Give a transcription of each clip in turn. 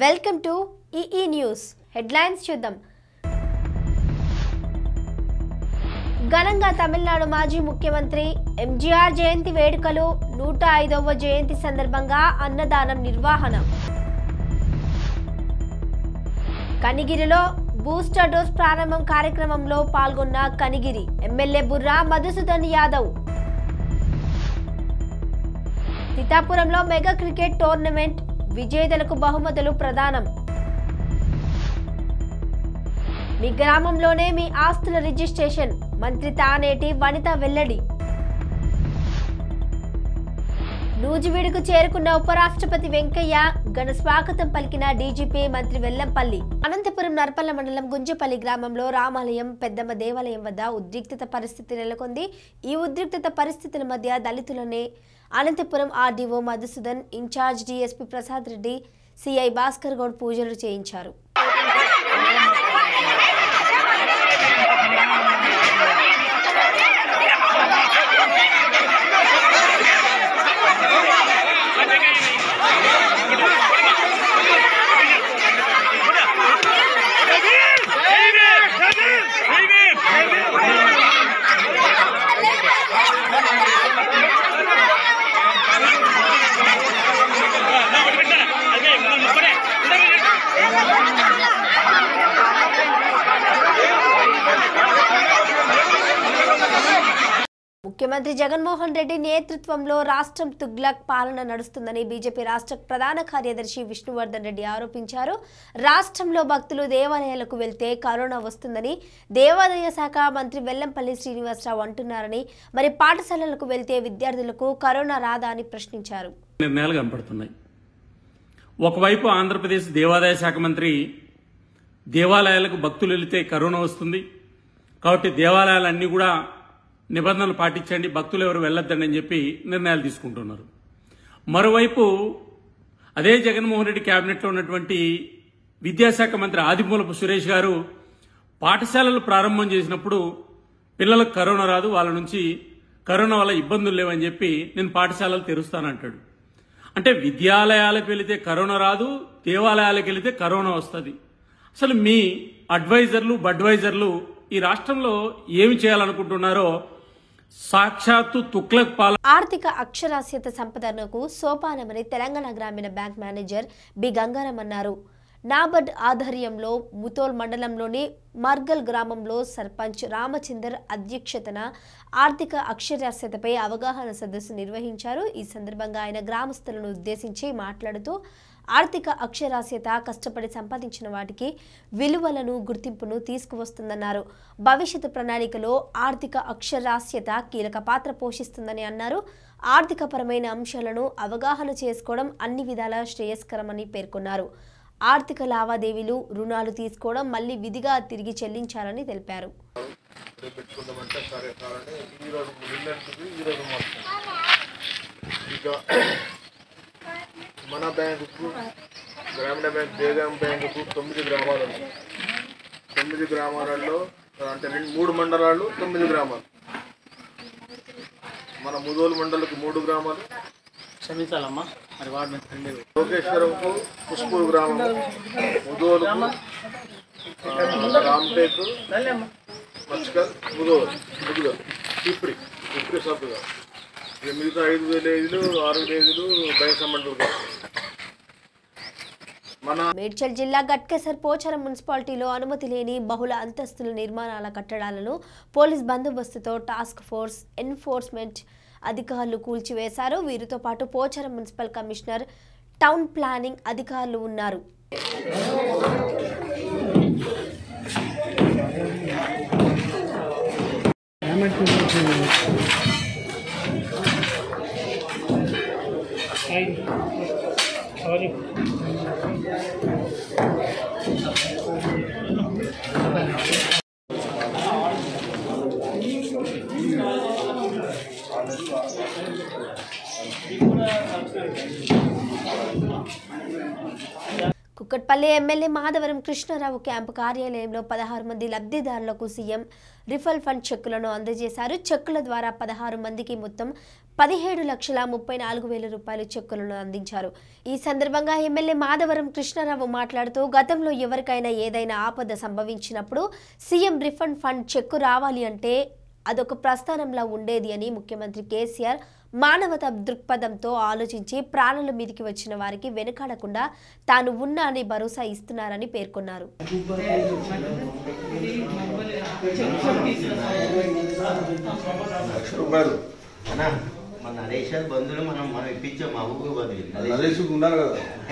Welcome to ఈఈ news headlines చూద్దాం. ఘనంగా తమిళనాడు మాజీ ముఖ్యమంత్రి ఎంజీఆర్ జయంతి వేడుకలు 105వ జయంతి సందర్భంగా అన్నదానం నిర్వహణ. కనిగిరిలో బూస్టర్ డోస్ ప్రారంభం కార్యక్రమంలో పాల్గొన్న కనిగిరి ఎమ్మెల్యే బుర్రా మధుసూదన్ యాదవ్. సీతాపురంలో మెగా క్రికెట్ టోర్నమెంట్ విజేతలకు బహుమతులు ప్రదానం. మీ గ్రామంలోనే మీ ఆస్తుల రిజిస్ట్రేషన్ మంత్రి తానేటి వనిత వెల్లడి. నూజివీడుకు చేరుకున్న ఉపరాష్ట్రపతి వెంకయ్య ఘన స్వాగతం పలికిన డీజీపీ మంత్రి వెల్లంపల్లి. అనంతపురం నర్పల్ల మండలం గుంజపల్లి గ్రామంలో రామాలయం పెద్దమ్మ దేవాలయం వద్ద ఉద్రిక్తత పరిస్థితి నెలకొంది. ఈ ఉద్రిక్తత పరిస్థితుల మధ్య దళితులనే Anantapuram RDO Madhusudan, in-charge DSP Prasad Reddy, CI Bhaskar Goud పూజలు చేయించారు. ముఖ్యమంత్రి జగన్మోహన్ రెడ్డి నేతృత్వంలో రాష్ట్రం తుగ్లక్ పాలన నడుస్తుందని బీజేపీ రాష్ట్ర ప్రధాన కార్యదర్శి విష్ణువర్ధన్ రెడ్డి ఆరోపించారు. రాష్ట్రంలో భక్తులు దేవాలయాలకు వెళ్తే కరోనా వస్తుందని దేవాదాయ శాఖ మంత్రి వెల్లంపల్లి శ్రీనివాసరావు అంటున్నారని, మరి పాఠశాలలకు వెళ్తే విద్యార్థులకు కరోనా రాదా అని ప్రశ్నించారు. నిర్ణయాలు కనపడుతున్నాయి. ఒకవైపు ఆంధ్రప్రదేశ్ దేవాదాయ శాఖ మంత్రి దేవాలయాలకు భక్తులు వెళితే కరోనా వస్తుంది కాబట్టి దేవాలయాలన్నీ కూడా నిబంధనలు పాటించండి, భక్తులు ఎవరు వెళ్లొద్దండి అని చెప్పి నిర్ణయాలు తీసుకుంటున్నారు. మరోవైపు అదే జగన్మోహన్ రెడ్డి కేబినెట్లో ఉన్నటువంటి విద్యాశాఖ మంత్రి ఆదిమూలపు సురేష్ గారు పాఠశాలలు ప్రారంభం చేసినప్పుడు పిల్లలకు కరోనా రాదు, వాళ్ళ నుంచి కరోనా వల్ల ఇబ్బందులు లేవని చెప్పి నేను పాఠశాలలు తెరుస్తానంటాడు. అంటే విద్యాలయాలకు వెళితే కరోనా రాదు, దేవాలయాలకు వెళితే కరోనా వస్తుంది. అసలు మీ అడ్వైజర్లు బడ్వైజర్లు ఈ రాష్ట్రంలో ఏమి చేయాలనుకుంటున్నారో సాక్షాత్తు తుగ్లక్ పాలన. ఆర్థిక అక్షరాస్యత సంపదనకు సోపానమని తెలంగాణ గ్రామీణ బ్యాంక్ మేనేజర్ బి గంగారాం అన్నారు. నాబర్డ్ ఆధ్వర్యంలో ముతోల్ మండలంలోని మార్గల్ గ్రామంలో సర్పంచ్ రామచందర్ అధ్యక్షతన ఆర్థిక అక్షరాస్యతపై అవగాహన సదస్సు నిర్వహించారు. ఈ సందర్భంగా ఆయన గ్రామస్తులను ఉద్దేశించి మాట్లాడుతూ ఆర్థిక అక్షరాస్యత కష్టపడి సంపాదించిన వాటికి విలువలను గుర్తింపును తీసుకువస్తుందన్నారు. భవిష్యత్తు ప్రణాళికలో ఆర్థిక అక్షరాస్యత కీలక పాత్ర పోషిస్తుందని అన్నారు. ఆర్థికపరమైన అంశాలను అవగాహన చేసుకోవడం అన్ని విధాలా శ్రేయస్కరమని పేర్కొన్నారు. ఆర్థిక లావాదేవీలు, రుణాలు తీసుకోవడం మళ్లీ విధిగా తిరిగి చెల్లించాలని తెలిపారు. మన బ్యాంకుకు గ్రామీణ బ్యాంక్ దేగాం బ్యాంకుకు 9 గ్రామాలు ఉన్నాయి. 9 గ్రామాలలో అంటే 3 మండలాలు 9 గ్రామాలు. మన ముదోలు మండలకు 3 గ్రామాలు, క్షమించాలమ్మా మరి వాడు లోకేశ్వరంకు పుష్పూరు గ్రామము, ముదోలుకు రాంపేకు, మచ్కల్, ముదుగల్, ఇప్రి సబ్బుగా మిగతా 5 విలేజ్లు 6 విలేజ్లు బయసమండలు. మేడ్చల్ జిల్లా గట్కేసర్ పోచారం మున్సిపాలిటీలో అనుమతి లేని బహుళ అంతస్తుల నిర్మాణాల కట్టడాలను పోలీస్ బందోబస్తుతో టాస్క్ ఫోర్స్ ఎన్ఫోర్స్మెంట్ అధికారులు కూల్చివేశారు. వీరితో పాటు Pocharam municipal commissioner, town planning అధికారులు ఉన్నారు. కుక్కట్పల్లి ఎమ్మెల్యే మాధవరం కృష్ణారావు క్యాంపు కార్యాలయంలో 16 మంది లబ్ధిదారులకు సీఎం రిఫల్ ఫండ్ చెక్కులను అందజేశారు. చెక్కుల ద్వారా 16 మందికి మొత్తం 17,34,000 రూపాయల చెక్కులను అందించారు. ఈ సందర్భంగా ఎమ్మెల్యే మాధవరం కృష్ణారావు మాట్లాడుతూ గతంలో ఎవరికైనా ఏదైనా ఆపద సంభవించినప్పుడు సీఎం రిఫండ్ ఫండ్ చెక్కు రావాలి అంటే అదొక ప్రస్థానంలా ఉండేది అని ముఖ్యమంత్రి కేసీఆర్ మానవతా దృక్పథంతో ఆలోచించి ప్రాణాల మీదికి వచ్చిన వారికి వెనుకాడకుండా తాను ఉన్నా అని భరోసా ఇస్తున్నారని పేర్కొన్నారు. మన నరేష్ బంధువులు మనం ఇప్పించాం మా ఊరు బంధువులు నరేష్ ఉన్నారు కదా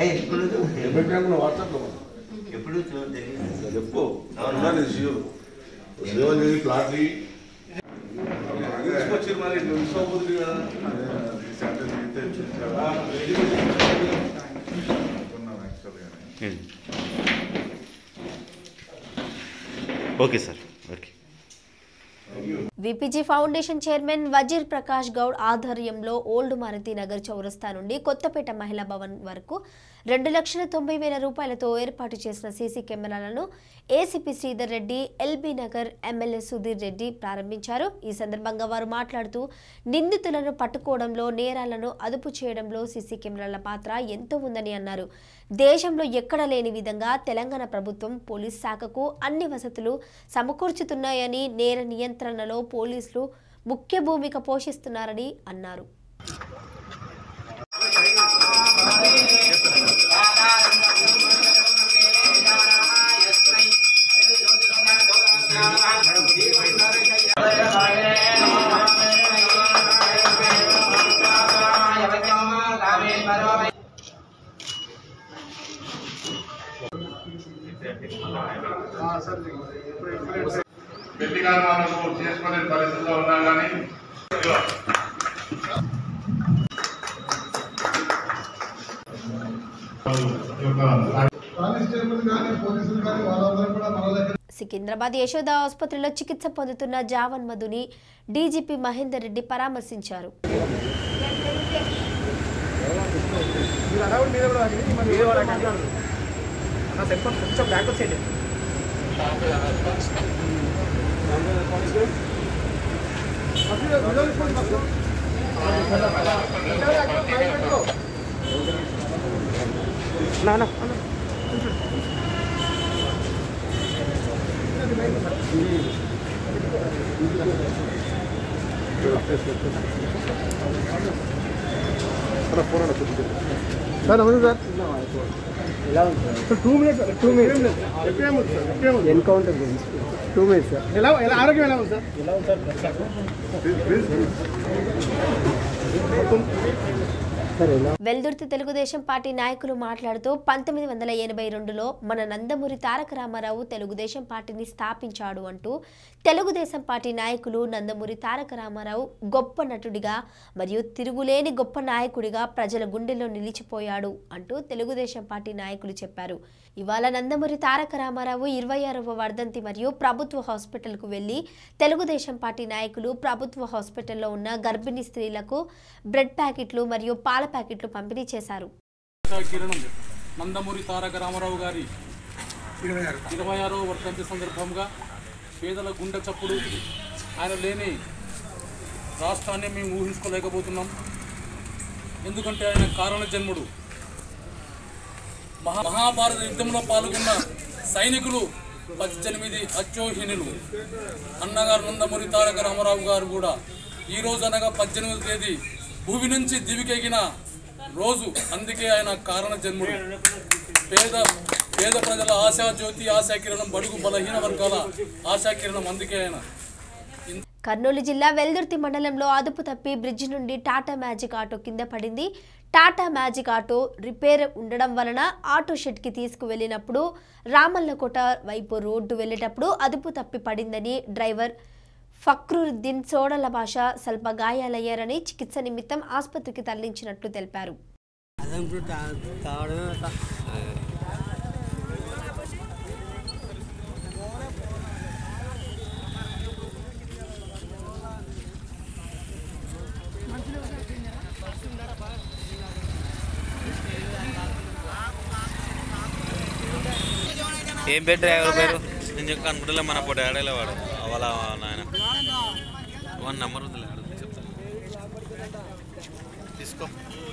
ఎప్పుడు చెప్పు ప్లాట్ తీసుకొచ్చారు మరి తీసుకోబోతుంది కదా okay sir okay. VPG foundation chairman Wazir Prakash Goud ఆధ్వర్యంలో ఓల్డ్ మారుతి నగర్ చౌరస్తా నుండి కొత్తపేట మహిళా భవన్ వరకు 2,90,000 రూపాయలతో ఏర్పాటు చేసిన సీసీ కెమెరాలను ACP Sridhar Reddy, LB Nagar MLA Sudheer Reddy ప్రారంభించారు. ఈ సందర్భంగా వారు మాట్లాడుతూ నిందితులను పట్టుకోవడంలో, నేరాలను అదుపు చేయడంలో సీసీ కెమెరాల పాత్ర ఎంతో ఉందని అన్నారు. దేశంలో ఎక్కడ లేని విధంగా తెలంగాణ ప్రభుత్వం పోలీస్ శాఖకు అన్ని వసతులు సమకూర్చుతున్నాయని, నేర నియంత్రణలో పోలీసులు ముఖ్య భూమిక పోషిస్తున్నారని అన్నారు. వ్యక్తిగతంగా చేసుకునే పరిస్థితిలో ఉన్నా కానీ సికింద్రాబాద్ యశోద ఆసుపత్రిలో చికిత్స పొందుతున్న జావన్ మధుని డీజీపీ మహేందర్ రెడ్డి పరామర్శించారు. సార్ అవును సార్ ఎలా ఉంది సార్? 2 మినిట్స్ ఎన్కౌంటర్ గురించి 2 మినిట్స్ సార్. ఎలా ఆరోగ్యం ఎలా ఉంది సార్? ఎలా ఉంది సార్? వెల్దుర్తి తెలుగుదేశం పార్టీ నాయకులు మాట్లాడుతూ 1982లో మన నందమూరి తారక రామారావు తెలుగుదేశం పార్టీని స్థాపించాడు అంటూ తెలుగుదేశం పార్టీ నాయకులు నందమూరి తారక రామారావు గొప్ప నటుడిగా మరియు తిరుగులేని గొప్ప నాయకుడిగా ప్రజల గుండెల్లో నిలిచిపోయాడు అంటూ తెలుగుదేశం పార్టీ నాయకులు చెప్పారు. ఇవాళ నందమూరి తారక రామారావు 26వ వర్ధంతి మరియు ప్రభుత్వ హాస్పిటల్కు వెళ్లి తెలుగుదేశం పార్టీ నాయకులు ప్రభుత్వ హాస్పిటల్లో ఉన్న గర్భిణీ స్త్రీలకు బ్రెడ్ ప్యాకెట్లు మరియు పాల ప్యాకెట్లు పంపిణీ చేశారు. నందమూరి తారక రామారావు గారి 26వ వర్ధంతి సందర్భంగా పేదల గుండె చప్పుడు, ఆయన లేని రాష్ట్రాన్ని మేము ఊహించుకోలేకపోతున్నాం. ఎందుకంటే ఆయన కారణ జన్ముడు. మహాభారత యుద్ధంలో పాల్గొన్న సైనికులు 18 అచ్చోహినులు. అన్నగారు నందమూరి తారక రామారావు గారు కూడా ఈ రోజు అనగా 18వ తేదీ భూమి నుంచి దివికెగిన రోజు. అందుకే ఆయన కారణ జన్ముడు. పేద ప్రజల ఆశాజ్యోతి, ఆశాకిరణం, బడుగు బలహీన వర్గాల ఆశాకిరణం. అందుకే ఆయన. కర్నూలు జిల్లా వెల్దుర్తి మండలంలో అదుపు తప్పి బ్రిడ్జి నుండి టాటా మ్యాజిక్ ఆటో కింద పడింది. టాటా మ్యాజిక్ ఆటో రిపేర్ ఉండడం వలన ఆటో షెడ్కి తీసుకువెళ్ళినప్పుడు రామల్లకోట వైపు రోడ్డు వెళ్ళేటప్పుడు అదుపు తప్పి పడిందని డ్రైవర్ ఫక్రుద్దీన్ సోడల భాష స్వల్ప గాయాలయ్యారని చికిత్స నిమిత్తం ఆసుపత్రికి తరలించినట్లు తెలిపారు. ఏం పేరు డ్రైవర్ పేరు? నేను చెప్తాను అనుకుంటలే, మన పోటీ ఆడేలే వాడు వాళ్ళ నాయన 1 నెంబర్ వద్దులే చెప్తాను. తీసుకో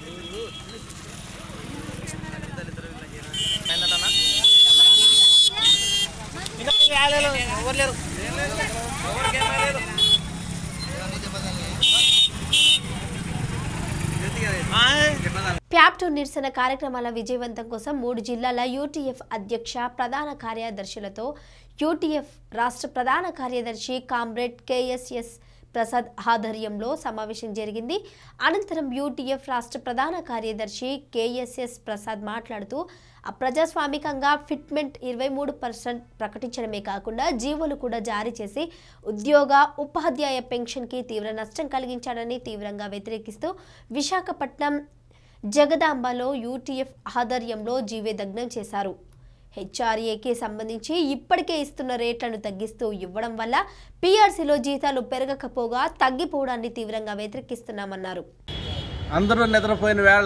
ప్యాప్టో నిరసన కార్యక్రమాల విజయవంతం కోసం 3 జిల్లాల యూటీఎఫ్ అధ్యక్ష ప్రధాన కార్యదర్శులతో యూటీఎఫ్ రాష్ట్ర ప్రధాన కార్యదర్శి కామ్రేడ్ కేఎస్ఎస్ ప్రసాద్ ఆధ్వర్యంలో సమావేశం జరిగింది. అనంతరం యూటీఎఫ్ రాష్ట్ర ప్రధాన కార్యదర్శి కేఎస్ఎస్ ప్రసాద్ మాట్లాడుతూ అప్రజాస్వామికంగా ఫిట్మెంట్ 23% ప్రకటించడమే కాకుండా జీవోలు కూడా జారీ చేసి ఉద్యోగ ఉపాధ్యాయ పెన్షన్కి తీవ్ర నష్టం కలిగించాడని తీవ్రంగా వ్యతిరేకిస్తూ విశాఖపట్నం జగదాంబలో యూటీఎఫ్ ఆధ్వర్యంలో జీవే దగ్నం చేశారు. హెచ్ఆర్ఏకి సంబంధించి ఇప్పటికే ఇస్తున్న రేట్లను తగ్గిస్తూ ఇవ్వడం వల్ల పీఆర్సీలో జీతాలు పెరగకపోగా తగ్గిపోవడాన్ని తీవ్రంగా వ్యతిరేకిస్తున్నామన్నారు. అందరూ నిద్రపోయిన వేళ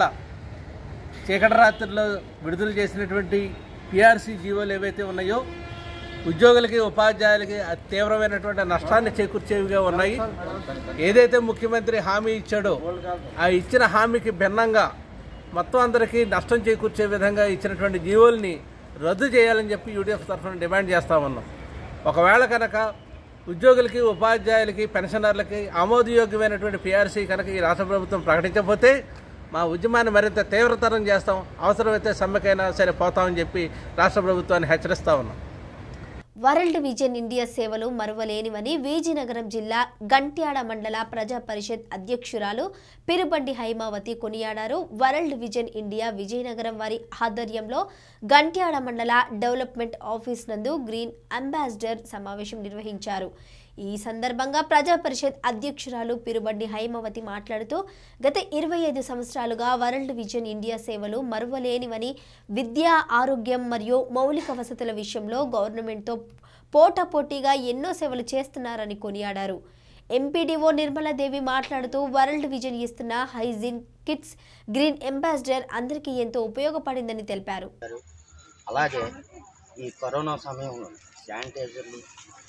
చీకటి రాత్రిలో విడుదల చేసినటువంటి పీఆర్సీ జీవోలు ఏవైతే ఉన్నాయో ఉద్యోగులకి ఉపాధ్యాయులకి తీవ్రమైనటువంటి నష్టాన్ని చేకూర్చేవిగా ఉన్నాయి. ఏదైతే ముఖ్యమంత్రి హామీ ఇచ్చాడో ఆ ఇచ్చిన హామీకి భిన్నంగా మొత్తం అందరికీ నష్టం చేకూర్చే విధంగా ఇచ్చినటువంటి జీవోల్ని రద్దు చేయాలని చెప్పి యూటీఎఫ్ తరఫున డిమాండ్ చేస్తూ ఉన్నాం. ఒకవేళ కనుక ఉద్యోగులకి ఉపాధ్యాయులకి పెన్షనర్లకి ఆమోదయోగ్యమైనటువంటి పీఆర్సీ కనుక ఈ రాష్ట్ర ప్రభుత్వం ప్రకటించకపోతే మా ఉద్యమాన్ని మరింత తీవ్రతరం చేస్తాం, అవసరమైతే సమ్మెకైనా సరే పోతామని చెప్పి రాష్ట్ర ప్రభుత్వాన్ని హెచ్చరిస్తూ ఉన్నాం. వరల్డ్ విజన్ ఇండియా సేవలు మరువలేనివని విజయనగరం జిల్లా గంట్యాడ మండల ప్రజా పరిషత్ అధ్యక్షురాలు పిరుబండి హైమావతి కొనియాడారు. వరల్డ్ విజన్ ఇండియా విజయనగరం వారి ఆధ్వర్యంలో గంట్యాడ మండల డెవలప్మెంట్ ఆఫీస్ నందు గ్రీన్ అంబాసిడర్ సమావేశం నిర్వహించారు. ఈ సందర్భంగా ప్రజా పరిషత్ అధ్యక్షురాలు పిరుబండి హైమావతి మాట్లాడుతూ గత 25 సంవత్సరాలుగా వరల్డ్ విజన్ ఇండియా సేవలు మరువలేనివని, విద్య, ఆరోగ్యం మరియు మౌలిక వసతుల విషయంలో గవర్నమెంట్తో పోటాపోటీగా ఎన్నో సేవలు చేస్తున్నారని కొనియాడారు. ఎంపీడీఓ నిర్మలాదేవి మాట్లాడుతూ వరల్డ్ విజన్ ఇస్తున్న హైజీన్ కిట్స్ గ్రీన్ అంబాసిడర్ అందరికీ ఎంతో ఉపయోగపడిందని తెలిపారు. అలాగే ఈ కరోనా సమయంలో శానిటైజర్లు,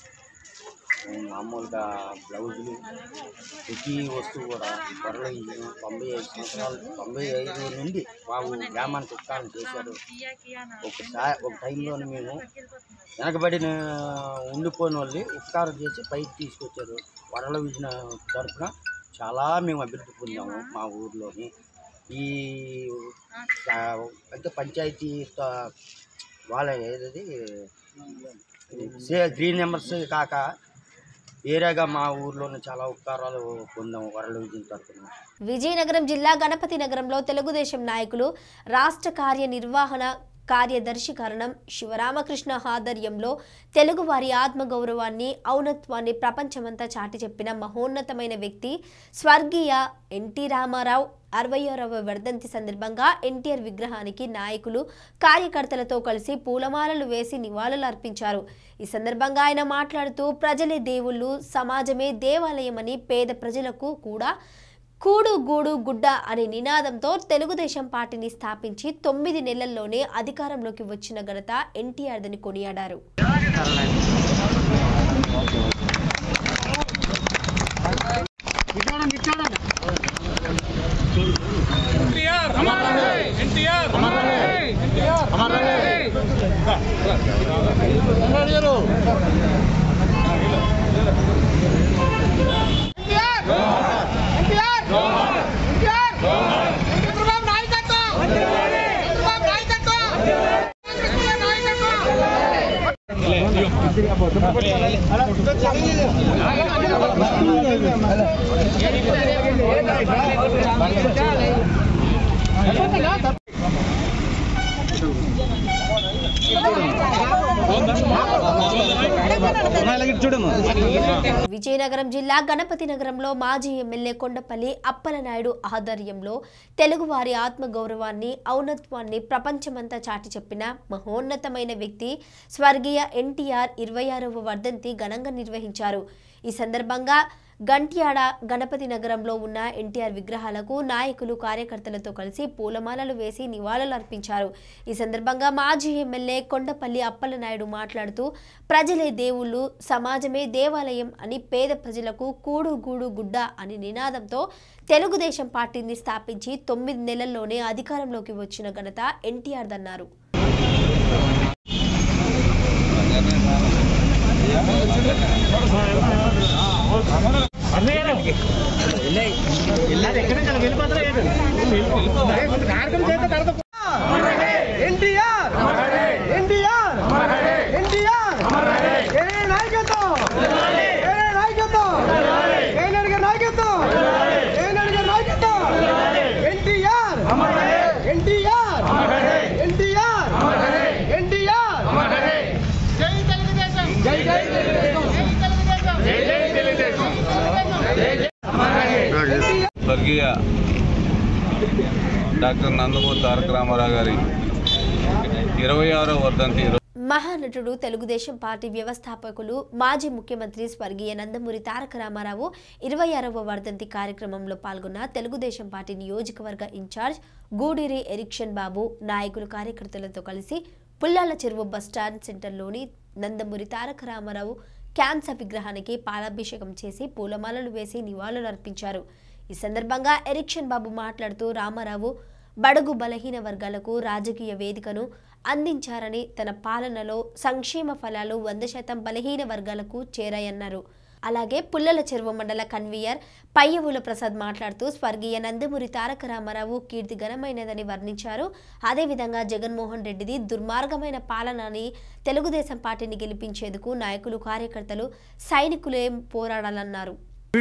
మామూలుగా బ్లౌజులు, ప్రతి వస్తువు కూడా వరల్డ్ విజన్ 95 నుండి బాబు గ్రామానికి ఉపకారం చేశారు. ఒక టైంలో మేము వెనకబడిన ఉండిపోయిన వాళ్ళని ఉపకారం చేసి పైకి తీసుకొచ్చారు. వరల్డ్ విజన్ తరఫున చాలా మేము అభివృద్ధి పొందాము. మా ఊర్లోని ఈ అంటే పంచాయతీ వాళ్ళ ఏదది గ్రీన్ నెంబర్స్ కాక ఏరియాగా మా ఊర్లోనే చాలా ఉపకారాలు పొందాము వరల్డ్ విజన్ తరఫున. విజయనగరం జిల్లా గణపతి నగరంలో తెలుగుదేశం నాయకులు రాష్ట్ర కార్యనిర్వహణ కార్యదర్శి కరణం శివరామకృష్ణ ఆధ్వర్యంలో తెలుగువారి ఆత్మగౌరవాన్ని, ఔన్నత్వాన్ని ప్రపంచమంతా చాటి చెప్పిన మహోన్నతమైన వ్యక్తి స్వర్గీయ ఎన్టీ రామారావు 66వ వర్ధంతి సందర్భంగా ఎన్టీఆర్ విగ్రహానికి నాయకులు, కార్యకర్తలతో కలిసి పూలమాలలు వేసి నివాళులు అర్పించారు. ఈ సందర్భంగా ఆయన మాట్లాడుతూ ప్రజలే దేవుళ్ళు, సమాజమే దేవాలయమని, పేద ప్రజలకు కూడా కూడు గూడు గుడ్డ అనే నినాదంతో తెలుగుదేశం పార్టీని స్థాపించి 9 నెలల్లోనే అధికారంలోకి వచ్చిన ఘనత ఎన్టీఆర్దని కొనియాడారు. విజయనగరం జిల్లా గణపతి నగరంలో మాజీ ఎమ్మెల్యే కొండపల్లి అప్పలనాయుడు ఆధ్వర్యంలో తెలుగువారి ఆత్మగౌరవాన్ని, ఔన్నత్వాన్ని ప్రపంచమంతా చాటి చెప్పిన మహోన్నతమైన వ్యక్తి స్వర్గీయ ఎన్టీఆర్ 26వ వర్ధంతి ఘనంగా నిర్వహించారు. ఈ సందర్భంగా గంట్యాడ గణపతి నగరంలో ఉన్న ఎన్టీఆర్ విగ్రహాలకు నాయకులు కార్యకర్తలతో కలిసి పూలమాలలు వేసి నివాళులర్పించారు. ఈ సందర్భంగా మాజీ ఎమ్మెల్యే కొండపల్లి అప్పలనాయుడు మాట్లాడుతూ ప్రజలే దేవుళ్ళు, సమాజమే దేవాలయం అని పేద ప్రజలకు కూడు గూడు గుడ్డ అని నినాదంతో తెలుగుదేశం పార్టీని స్థాపించి 9 నెలల్లోనే అధికారంలోకి వచ్చిన ఘనత ఎన్టీఆర్ దన్నారు. స్వర్గీయ డాక్టర్ నందమూరి తారక రామారావు గారి 26వ వర్ధంతి. మహానటుడు తెలుగుదేశం పార్టీ వ్యవస్థాపకులు మాజీ ముఖ్యమంత్రి స్వర్గీయ నందమూరి తారక రామారావు 26వ వర్ధంతి కార్యక్రమంలో పాల్గొన్న తెలుగుదేశం పార్టీ నియోజకవర్గ ఇన్ఛార్జ్ గూడూరి ఎరిక్షన్ బాబు నాయకులు కార్యకర్తలతో కలిసి పుల్లాల చెరువు బస్టాండ్ సెంటర్లోని నందమూరి తారక రామారావు క్యాన్సర్ విగ్రహానికి పాలాభిషేకం చేసి పూలమాలలు వేసి నివాళులర్పించారు. ఈ సందర్భంగా ఎరిక్షన్ బాబు మాట్లాడుతూ రామారావు బడుగు బలహీన వర్గాలకు రాజకీయ వేదికను అందించారని, తన పాలనలో సంక్షేమ ఫలాలు 100% బలహీన వర్గాలకు చేరాయన్నారు. అలాగే పుల్లల చెరువు మండల కన్వీనర్ పయ్యవుల ప్రసాద్ మాట్లాడుతూ స్వర్గీయ నందమూరి తారక రామారావు కీర్తి ఘనమైనదని వర్ణించారు. అదేవిధంగా జగన్మోహన్ రెడ్డిది దుర్మార్గమైన పాలన అని, తెలుగుదేశం పార్టీని గెలిపించేందుకు నాయకులు, కార్యకర్తలు, సైనికులే పోరాడాలన్నారు.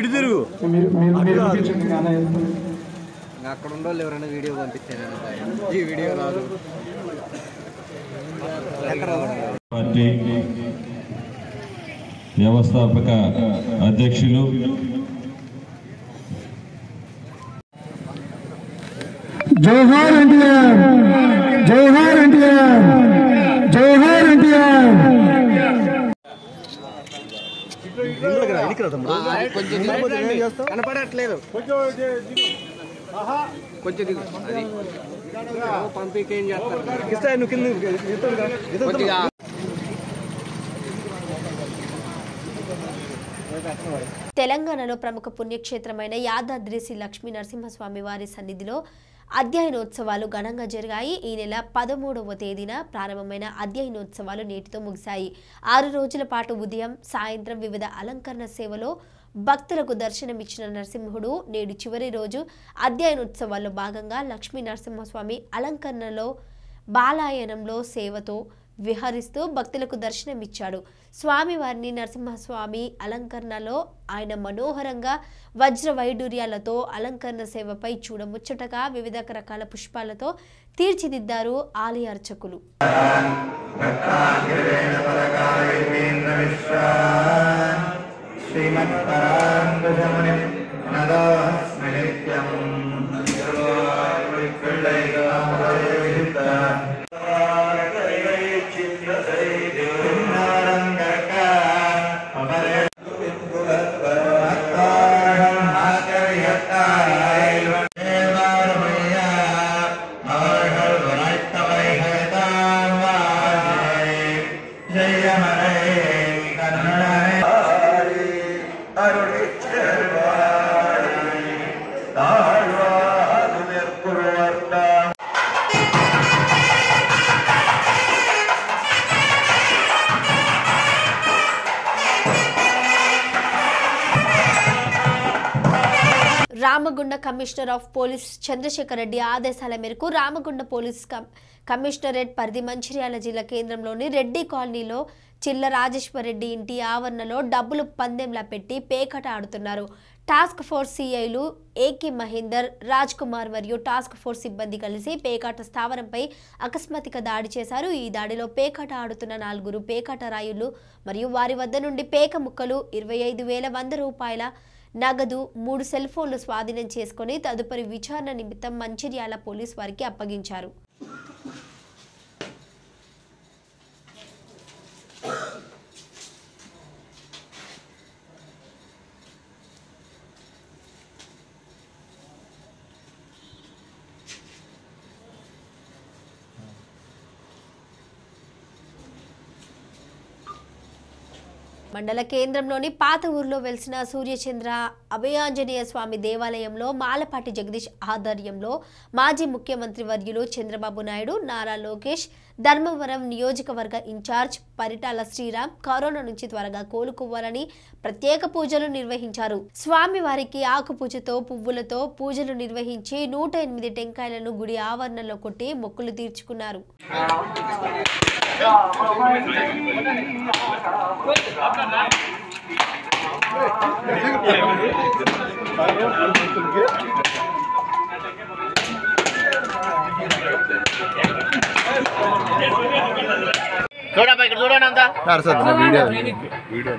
అక్కడ ఉండోళ్ళు ఎవరైనా వీడియో పంపించారు, ఈ వీడియో రాదు. పార్టీ వ్యవస్థాపక అధ్యక్షులు జోహార్ ఎన్టీఆర్, జోహార్ ఎన్టీఆర్, జోహార్ ఎన్టీఆర్. కనపడట్లేదు, కొంచెం దిగు. అది పంపికేం చేస్తారు, నువ్వు కింద. తెలంగాణలో ప్రముఖ పుణ్యక్షేత్రమైన యాదాద్రి శ్రీ లక్ష్మీ నరసింహస్వామి వారి సన్నిధిలో అధ్యయనోత్సవాలు ఘనంగా జరిగాయి. ఈ నెల 13వ తేదీన ప్రారంభమైన అధ్యయనోత్సవాలు నేటితో ముగిశాయి. 6 రోజుల పాటు ఉదయం, సాయంత్రం వివిధ అలంకరణ సేవలో భక్తులకు దర్శనమిచ్చిన నరసింహుడు నేడు చివరి రోజు అధ్యయనోత్సవాల్లో భాగంగా లక్ష్మీ నరసింహస్వామి అలంకరణలో బాలాయనంలో సేవతో విహరిస్తూ భక్తులకు దర్శనమిచ్చాడు. స్వామివారిని నరసింహస్వామి అలంకరణలో ఆయన మనోహరంగా వజ్ర వైడూర్యాలతో అలంకరణ సేవపై చూడముచ్చటగా వివిధ రకాల పుష్పాలతో తీర్చిదిద్దారు ఆలయ అర్చకులు. Ramagunda commissioner of police Chandrasekhar Reddy ఆదేశాల మేరకు రామగుండ పోలీస్ కమిషనరేట్ పరిధి మంచిర్యాల జిల్లా కేంద్రంలోని రెడ్డి కాలనీలో చిల్ల రాజేశ్వర్ రెడ్డి ఇంటి ఆవరణలో డబ్బులు పందెంలా పెట్టి పేకట ఆడుతున్నారు. టాస్క్ ఫోర్స్ సిఐలు ఏకే మహేందర్, రాజ్ కుమార్ మరియు టాస్క్ ఫోర్స్ సిబ్బంది కలిసి పేకాట స్థావరంపై అకస్మాత్తుగా దాడి చేశారు. ఈ దాడిలో పేకాట ఆడుతున్న 4 పేకాట రాయుళ్లు మరియు వారి వద్ద నుండి పేక ముక్కలు, 25,100 రూపాయల నగదు, 3 సెల్ ఫోన్లు స్వాధీనం చేసుకుని తదుపరి విచారణ నిమిత్తం మంచిర్యాల పోలీస్ వారికి అప్పగించారు. మండల కేంద్రంలోని పాత ఊర్లో వెలిసిన సూర్యచంద్ర అభయాంజనేయ స్వామి దేవాలయంలో మాలపాటి జగదీష్ ఆధ్వర్యంలో మాజీ ముఖ్యమంత్రి వర్యులు చంద్రబాబు నాయుడు, నారా లోకేష్, ధర్మవరం నియోజకవర్గ ఇన్ఛార్జ్ పరిటాల శ్రీరామ్ కరోనా నుంచి త్వరగా కోలుకోవాలని ప్రత్యేక పూజలు నిర్వహించారు. స్వామివారికి ఆకుపూజతో పువ్వులతో పూజలు నిర్వహించి 108 టెంకాయలను గుడి ఆవరణలో కొట్టి మొక్కులు తీర్చుకున్నారు. చూడమ్మా ఇక్కడ చూడండి అంతా వీడియో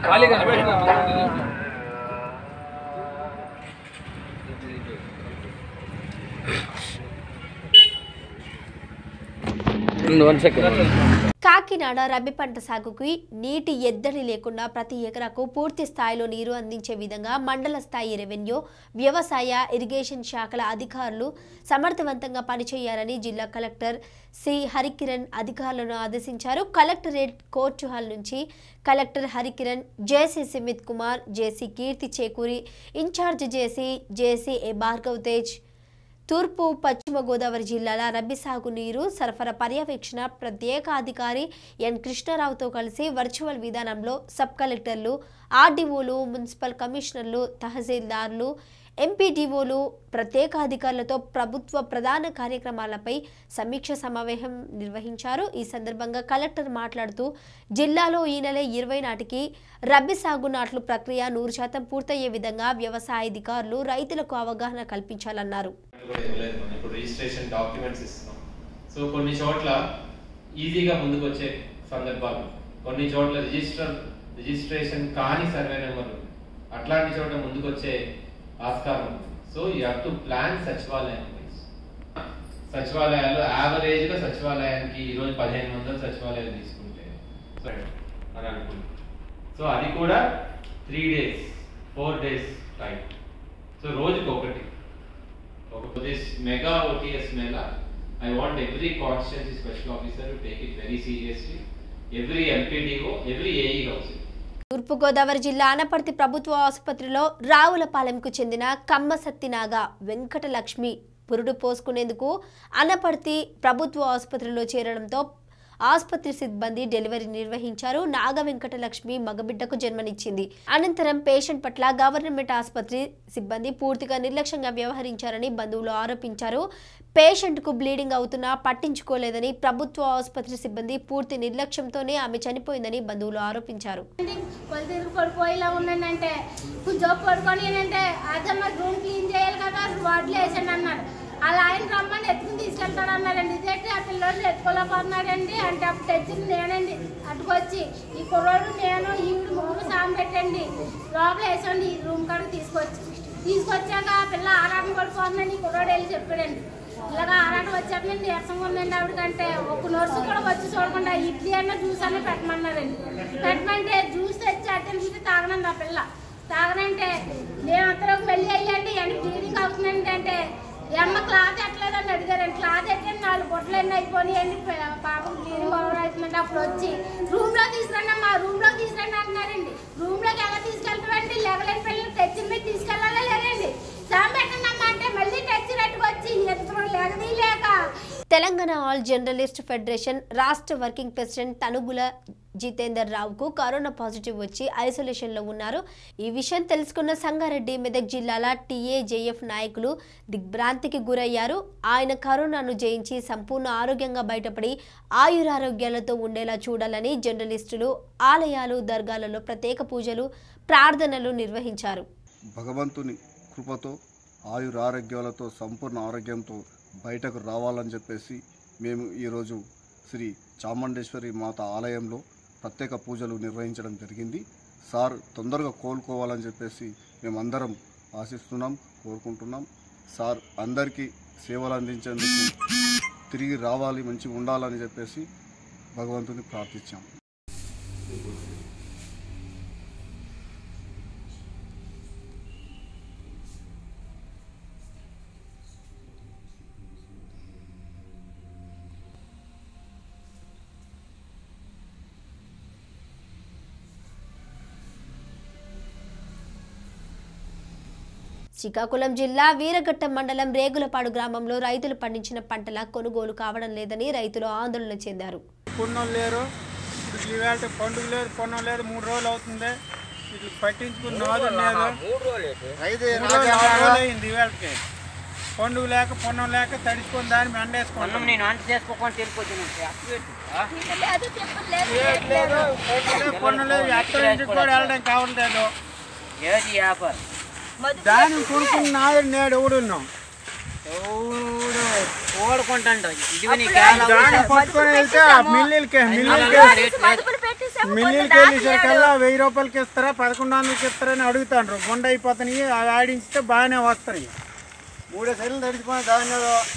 కాకినాడ రబీ పంట సాగుకి నీటి ఎద్దడి లేకుండా ప్రతి ఎకరాకు పూర్తి స్థాయిలో నీరు అందించే విధంగా మండల స్థాయి రెవెన్యూ, వ్యవసాయ, ఇరిగేషన్ శాఖల అధికారులు సమర్థవంతంగా పనిచేయాలని జిల్లా కలెక్టర్ సి హరికిరణ్ అధికారులను ఆదేశించారు. కలెక్టరేట్ కోర్టు హాల్ నుంచి collector Harikiran, JC Sumit Kumar, JC Keerthi Chekuri, in-charge JC A Bhargav Tej, తూర్పు పశ్చిమ గోదావరి జిల్లాల రబీ సాగు నీరు సరఫరా పర్యవేక్షణ ప్రత్యేక అధికారి ఎన్ కృష్ణారావుతో కలిసి వర్చువల్ విధానంలో సబ్ కలెక్టర్లు, ఆర్డీఓలు, మున్సిపల్ కమిషనర్లు, తహసీల్దార్లు, ఎంపీడీఓలు, ప్రత్యేక అధికారులతో ప్రభుత్వ ప్రధాన కార్యక్రమాలపై సమీక్ష సమావేశం నిర్వహించారు. ఈ సందర్భంగా కలెక్టర్ మాట్లాడుతూ జిల్లాలో ఈ నెల 20 నాటికి రబీ సాగు నాట్లు ప్రక్రియ 100% పూర్తయ్యే విధంగా వ్యవసాయ అధికారులు రైతులకు అవగాహన కల్పించాలన్నారు. ఇప్పుడు రిజిస్ట్రేషన్ డాక్యుమెంట్స్ ఇస్తున్నాం. సో కొన్ని చోట్ల ఈజీగా ముందుకు వచ్చే సందర్భాలు, కొన్ని చోట్ల రిజిస్ట్రేషన్ కాని సర్వే నెంబర్లు, అట్లాంటి చోట ముందుకు వచ్చే ఆస్కారం. So you have to plan సచివాలయం. సచివాలయాలు యావరేజ్ గా సచివాలయానికి ఈరోజు 1500 సచివాలయాలు తీసుకుంటే అని అనుకుంటున్నాం. సో అది కూడా 3 days 4 days టైం. సో రోజుకి ఒకటి this mega OTS mela, I want every constituency special officer to take it very seriously, every MPDO, every AE also. తూర్పుగోదావరి జిల్లా అనపర్తి ప్రభుత్వ ఆసుపత్రిలో రావులపాలెంకు చెందిన కమ్మ సత్తినాగ వెంకటలక్ష్మి పురుడు పోసుకునేందుకు అనపర్తి ప్రభుత్వ ఆసుపత్రిలో చేరడంతో ఆసుపత్రి సిబ్బంది డెలివరీ నిర్వహించారు. నాగ వెంకటలక్ష్మి మగబిడ్డకు జన్మనిచ్చింది. అనంతరం పేషెంట్ పట్ల గవర్నమెంట్ ఆసుపత్రి సిబ్బంది పూర్తిగా నిర్లక్ష్యంగా వ్యవహరించారని బంధువులు ఆరోపించారు. పేషెంట్కు బ్లీడింగ్ అవుతున్నా పట్టించుకోలేదని, ప్రభుత్వ ఆసుపత్రి సిబ్బంది పూర్తి నిర్లక్ష్యంతోనే ఆమె చనిపోయిందని బంధువులు ఆరోపించారు. అలా ఆయన రమ్మని ఎత్తుకుని తీసుకెళ్తాడు అన్నారండి. ఇదేంటి ఆ పిల్లోడు ఎత్తుకోలేకపోతున్నాడండి అంటే అప్పుడు తెచ్చింది నేనండి. అటుకొచ్చి ఈ కుర్రోడు నేను ఈవిడ ముగ్గురు సాయం పెట్టండి లోపల వేసండి ఈ రూమ్ కాడికి తీసుకొచ్చాక ఆ పిల్ల ఆరాటం పడిపోతుందని ఈ కుర్రోడు వెళ్ళి చెప్పాడండి. ఇలాగా ఆరాటం వచ్చాక నేను నీరసంగా ఉందండి ఆవిడకంటే ఒక నర్సు కూడా వచ్చి చూడకుండా ఇడ్లీ అన్న జ్యూస్ అన్న పెట్టమన్నారండి. పెట్టమంటే జ్యూస్ తెచ్చి అటెండ్ తాగనండి ఆ పిల్ల. తాగనంటే నేను అంతలోకి వెళ్ళి అయ్యండి అని బ్లీడింగ్ అవుతుందండి అంటే అమ్మ క్లాత్ ఎట్లేదని అడిగారండి. క్లాత్ ఎట్లా 4 బొట్టలన్నీ అయిపోయినాయండి. పాపం బ్లీడింగ్ ఓవర్ అవుతుందంటే అప్పుడు వచ్చి రూమ్లో తీసుకురండి అమ్మా రూమ్లోకి తీసుకురండి అంటున్నారండి. రూమ్లోకి ఎలా తీసుకెళ్తామండి? లెగలేని పిల్లలు తెచ్చిన మీద తీసుకెళ్ళాలా లేదండి. సాయం పెట్టండి అమ్మ అంటే మళ్ళీ తెచ్చినట్టుకు వచ్చి ఎత్తుకుని లేక తెలంగాణ ఆల్ జర్నలిస్ట్ ఫెడరేషన్ రాష్ట్ర వర్కింగ్ ప్రెసిడెంట్ తనుగుల జితేందర్ రావుకు కరోనా పాజిటివ్ వచ్చి ఐసోలేషన్లో ఉన్నారు. ఈ విషయం తెలుసుకున్న సంగారెడ్డి, మెదక్ జిల్లాల టీఏజేఎఫ్ నాయకులు దిగ్భ్రాంతికి గురయ్యారు. ఆయన కరోనాను జయించి సంపూర్ణ ఆరోగ్యంగా బయటపడి ఆయురారోగ్యాలతో ఉండేలా చూడాలని జర్నలిస్టులు ఆలయాలు, దర్గాలలో ప్రత్యేక పూజలు, ప్రార్థనలు నిర్వహించారు. భగవంతుని కృపతో ఆయురారోగ్యాలతో సంపూర్ణ ఆరోగ్యంతో బయటకు రావాలని చెప్పేసి మేము ఈరోజు శ్రీ చాముండేశ్వరి మాత ఆలయంలో ప్రత్యేక పూజలు నిర్వహించడం జరిగింది. సార్ తొందరగా కోలుకోవాలని చెప్పేసి మేమందరం ఆశిస్తున్నాం, కోరుకుంటున్నాం. సార్ అందరికీ సేవలు అందించేందుకు తిరిగి రావాలి, మంచిగా ఉండాలని చెప్పేసి భగవంతుని ప్రార్థించాం. శ్రీకాకుళం జిల్లా వీరఘట్టం మండలం రేగులపాడు గ్రామంలో రైతులు పండించిన పంటల కొనుగోలు కావడం లేదని రైతులు ఆందోళన చెందారు. లేరు పండుగ లేదు, పొన్నం లేదు, 3 రోజులు అవుతుంది. ఇట్లా పట్టించుకుని ఇవాళకి పండుగ లేక పొన్నం లేక తడిచుకొని దాన్ని మెండేసుకున్నాం. నేను అంట చేసుకోకుండా పొన్నం లేదు, ఎక్కడ ఇంటికి కూడా వెళ్ళడం కావట్లేదు. దాన్ని కొనుక్కున్నాడు నేడు ఎవడున్నాం పట్టుకొని వెళ్తే మిల్లులకి వెళ్ళేసరికల్లా 1000 రూపాయలకి ఇస్తారా 1100కి ఇస్తారని అడుగుతాండ్రు. గుండె అయిపోతున్నాయి. అవి ఆడించితే బాగానే వస్తాయి. 3 సైలు తడిచిపోయి దాని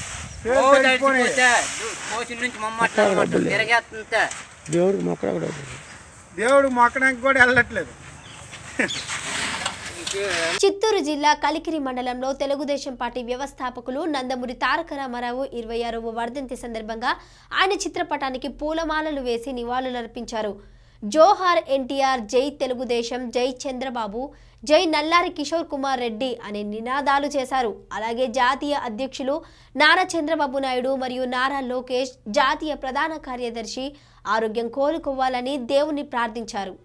దేవుడు మొక్కడానికి కూడా వెళ్ళట్లేదు. చిత్తూరు జిల్లా కలికిరి మండలంలో తెలుగుదేశం పార్టీ వ్యవస్థాపకులు నందమూరి తారక రామారావు 26వ వర్ధంతి సందర్భంగా ఆయన చిత్రపటానికి పూలమాలలు వేసి నివాళులర్పించారు. జోహార్ ఎన్టీఆర్, జై తెలుగుదేశం, జై చంద్రబాబు, జై నల్లారి కిషోర్ కుమార్ రెడ్డి అనే నినాదాలు చేశారు. అలాగే జాతీయ అధ్యక్షులు నారా చంద్రబాబు నాయుడు మరియు నారా లోకేష్, జాతీయ ప్రధాన కార్యదర్శి ఆరోగ్యం కోలుకోవాలని దేవుని ప్రార్థించారు.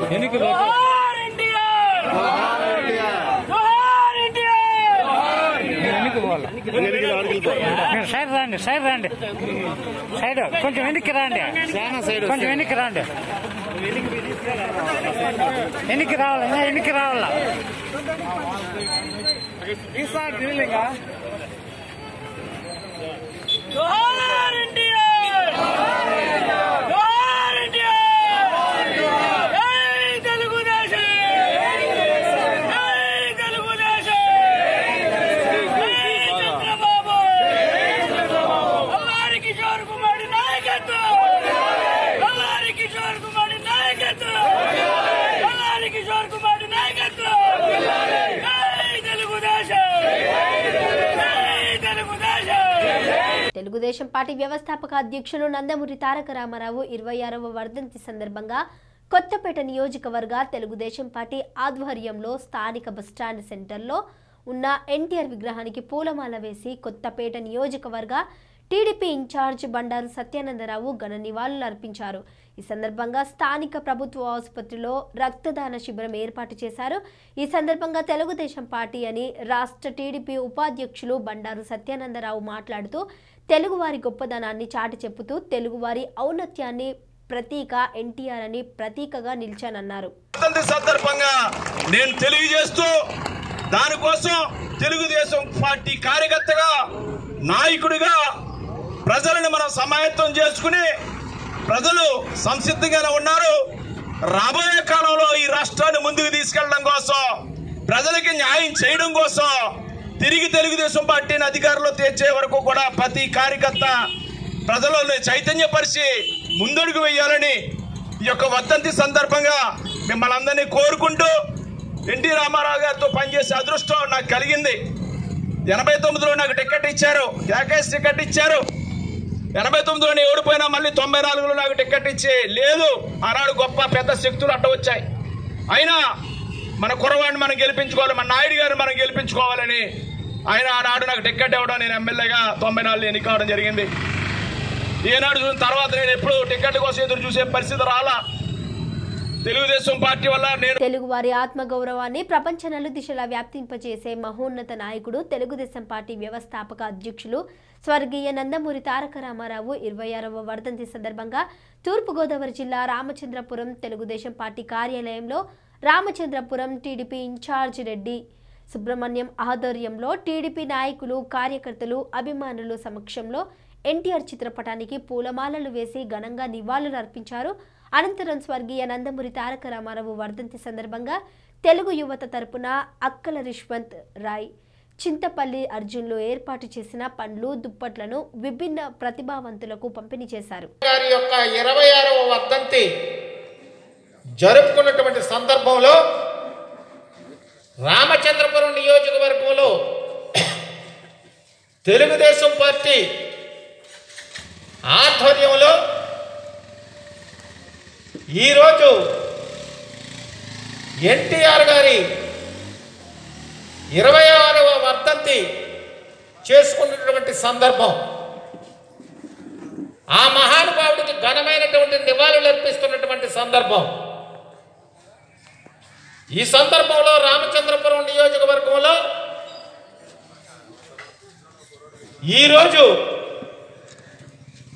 సైడ్ రండి కొంచెం వెనక్కి రండి, కొంచెం వెనక్కి రండి, వెనక్కి రావాలా తెలుగుదేశం పార్టీ వ్యవస్థాపక అధ్యక్షులు నందమూరి తారక రామారావు 26వ వర్ధంతి సందర్భంగా కొత్తపేట నియోజకవర్గ తెలుగుదేశం పార్టీ ఆధ్వర్యంలో స్థానిక బస్టాండ్ సెంటర్లో ఉన్న ఎన్టీఆర్ విగ్రహానికి పూలమాల వేసి కొత్తపేట నియోజకవర్గ టీడీపీ ఇన్ఛార్జ్ బండారు సత్యానందరావు ఘన నివాళులు అర్పించారు. ఈ సందర్భంగా స్థానిక ప్రభుత్వ ఆసుపత్రిలో రక్తదాన శిబిరం ఏర్పాటు చేశారు. ఈ సందర్భంగా తెలుగుదేశం పార్టీ అని రాష్ట్ర టీడీపీ ఉపాధ్యక్షులు బండారు సత్యానందరావు మాట్లాడుతూ తెలుగువారి గొప్పదనాన్ని చాటి చెప్పుతూ తెలుగువారి ఔన్నత్యాన్ని ప్రతీక ఎన్టీఆర్ అని ప్రతీకగా నిలిచానన్నారు. సందర్భంగా నేను తెలియజేస్తూ దానికోసం తెలుగుదేశం పార్టీ కార్యకర్తగా నాయకుడిగా ప్రజలను మనం సమాయత్తం చేసుకుని ప్రజలు సంసిద్ధంగానే ఉన్నారు. రాబోయే కాలంలో ఈ రాష్ట్రాన్ని ముందుకు తీసుకెళ్లడం కోసం, ప్రజలకి న్యాయం చేయడం కోసం తిరిగి తెలుగుదేశం పార్టీని అధికారంలో తెచ్చే వరకు కూడా ప్రతి కార్యకర్త ప్రజలను చైతన్యపరిచి ముందడుగు వేయాలని ఈ యొక్క వర్ధంతి సందర్భంగా మిమ్మల్ని అందరినీ కోరుకుంటూ, ఎన్టీ రామారావు గారితో పనిచేసే అదృష్టం నాకు కలిగింది. 89లో నాకు టికెట్ ఇచ్చారు, క్యాకేస్ టికెట్ ఇచ్చారు. 89లో నేను ఓడిపోయినా మళ్ళీ 94లో నాకు టికెట్ ఇచ్చి లేదు. ఆనాడు గొప్ప పెద్ద శక్తులు అడ్డ వచ్చాయి. అయినా మన కుర్రవాడిని మనం గెలిపించుకోవాలి, మన నాయుడు గారిని మనం గెలిపించుకోవాలని ఆయన ఆనాడు నాకు టికెట్ ఇవ్వడం, నేను ఎమ్మెల్యేగా 94లో ఎన్నిక కావడం జరిగింది. ఈనాడు చూసిన తర్వాత నేను ఎప్పుడు టికెట్ కోసం ఎదురు చూసే పరిస్థితి రాలా. తెలుగుదేశం పార్టీ వల్ల తెలుగువారి ఆత్మగౌరవాన్ని ప్రపంచ నలుదిశలా వ్యాప్తింపజేసే మహోన్నత నాయకుడు తెలుగుదేశం పార్టీ వ్యవస్థాపక అధ్యక్షులు స్వర్గీయ నందమూరి తారక రామారావు 26వ వర్ధంతి సందర్భంగా తూర్పుగోదావరి జిల్లా రామచంద్రపురం తెలుగుదేశం పార్టీ కార్యాలయంలో రామచంద్రపురం టీడీపీ ఇన్ఛార్జ్ రెడ్డి సుబ్రహ్మణ్యం ఆధ్వర్యంలో టీడీపీ నాయకులు, కార్యకర్తలు, అభిమానులు సమక్షంలో ఎన్టీఆర్ చిత్రపటానికి పూలమాలలు వేసి ఘనంగా నివాళులు అర్పించారు. అనంతరం స్వర్గీయ నందమూరి తారక రామారావు వర్ధంతి సందర్భంగా తెలుగు యువత తరపున అక్కల రిష్వంత్ రాయ్, చింతపల్లి అర్జున్లు ఏర్పాటు చేసిన పండ్లు, దుప్పట్లను విభిన్న ప్రతిభావంతులకు పంపిణీ చేశారు. గారి యొక్క 26వ వర్ధంతి జరుపుకున్నటువంటి సందర్భంలో రామచంద్రపురం నియోజకవర్గంలో తెలుగుదేశం పార్టీ ఆధ్వర్యంలో ఈరోజు ఎన్టీఆర్ గారి 26వ వర్ధంతి చేసుకున్నటువంటి సందర్భం, ఆ మహానుభావుడికి ఘనమైనటువంటి నివాళులు అర్పిస్తున్నటువంటి సందర్భం. ఈ సందర్భంలో రామచంద్రపురం నియోజకవర్గంలో ఈరోజు